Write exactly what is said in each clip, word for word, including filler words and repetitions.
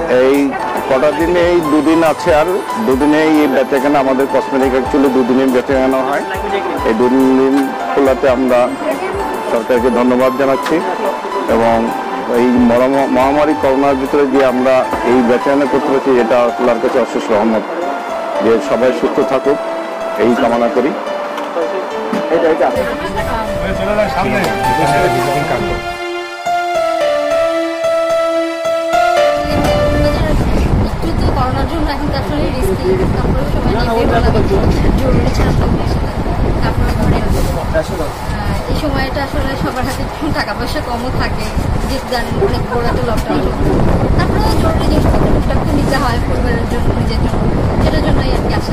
এই কটা দিনে এই দুদিন আছে, আর দুদিনে এই বেচাকেনা আমাদের কসমেটিক অ্যাকচুয়ালি দুদিনে বেচাকেনা হয়। এই দুদিন খোলাতে আমরা সরকারকে ধন্যবাদ জানাচ্ছি এবং এই মহামারী করোনার ভিতরে যে আমরা এই বেচাকেনা করতে পারছি এটা আল্লাহর কাছে অশেষ রহমত, যে সবাই সুস্থ থাকুক এই কামনা করি। করোনার জন্য এখন তো আসলে রিস্কি, তারপরে সবাই জরুরি ছাড়া তারপরে ধরেন এই সময়টা আসলে সবার হাতে টাকা পয়সা কমও থাকে, যে জানেন অনেক বড় একটা লকডাউন চলছে, তারপরে জরুরি জিনিসপত্র টুকটাক তো নিতে হয় পরিবারের জন্য, নিজের জন্য, সেটার জন্যই আর কি আসা।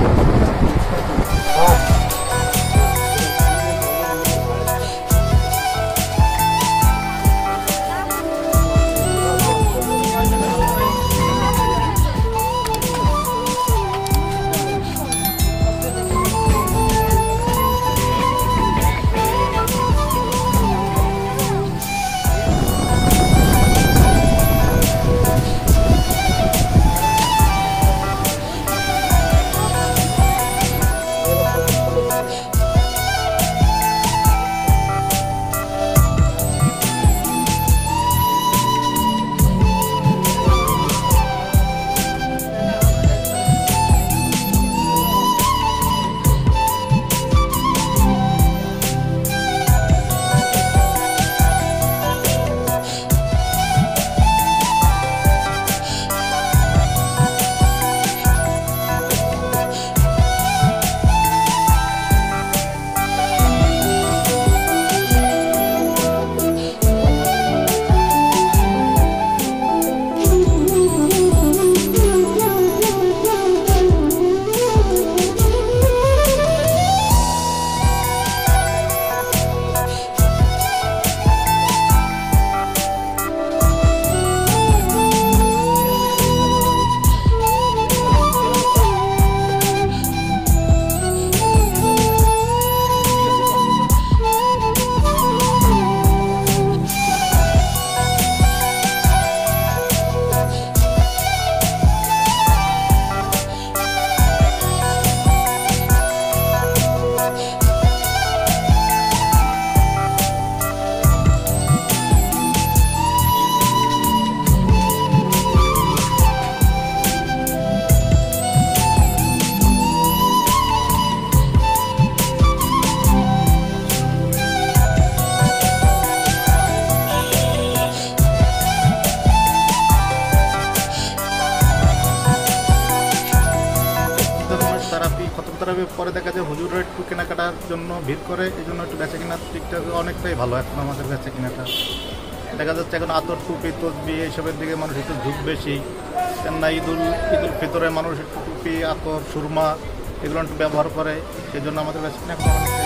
পরে দেখা যায় হুজুরের একটু কেনাকাটার জন্য ভিড় করে, এই জন্য একটু বেচা কেনার দিকটা অনেকটাই ভালো এখন আমাদের বেচা কেনাটা। দেখা যাচ্ছে এখন আতর, টুপি, তসবি এইসবের দিকে মানুষ একটু ঝুঁক বেশি। কেননা ঈদুল ঈদুল ফিতরে মানুষ একটু টুপি, আতর, সুরমা এগুলো একটু ব্যবহার করে, সেই জন্য আমাদের বেচা কেনা